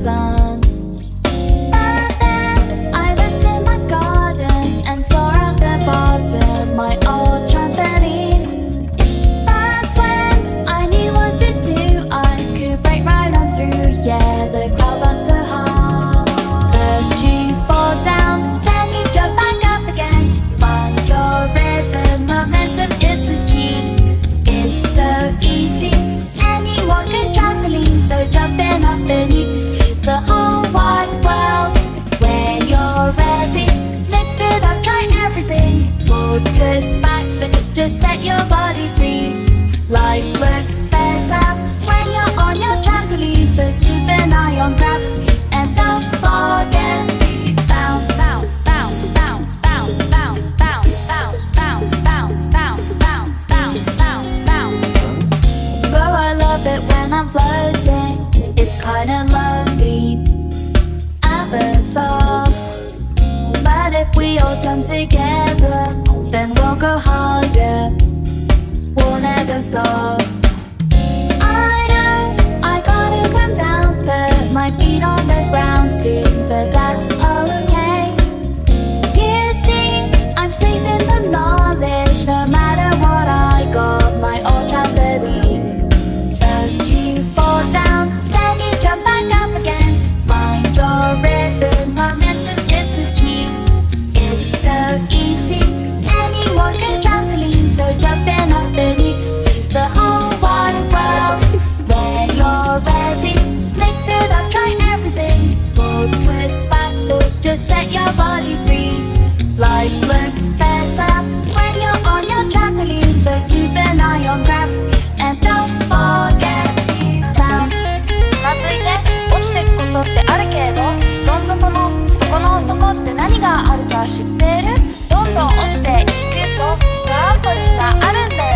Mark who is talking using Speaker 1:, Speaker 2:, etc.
Speaker 1: sun. But then I looked in my garden and saw at the bottom my old trampoline. That's when I knew what to do. I could break right on through. Yeah, the clouds aren't so hard. First you fall down, then you jump back up again. Find your rhythm, momentum is the key. It's so easy, anyone can trampoline. So jumping up and you can see the whole wide world. When you're ready, mix it up, try everything. Forward, twist, back, flip, just set your body free. Life looks better when you're on your trampoline, but keep an eye on gravity and don't forget to bounce, bounce, bounce, bounce, bounce, bounce, bounce, bounce, bounce, bounce, bounce, bounce, bounce, bounce, bounce. Oh, I love it when I'm floating. It's kinda lonely at the top, but if we all jump together, then we'll go higher. We'll never stop. I know I gotta come down, but my feet on the ground soon, but that's okay. You see, I'm safe in the knowledge, no matter what I got, my old trampoline. First you fall down, then you jump back up again. Find your rhythm, momentum is the key. It's so easy, anyone can trampoline. So jumping up and you can see the whole wide world. When you're ready, mix it up, try everything. Forward, twist, back, so just set your body free. Life looks better when you're on your trampoline, but keep an eye on gravity and don't forget to bounce. つまずいて落ちてくことってあるけれど、どん底の底の底って何があるか知ってる？どんどん落ちていくとトランポリンがあるんだよ。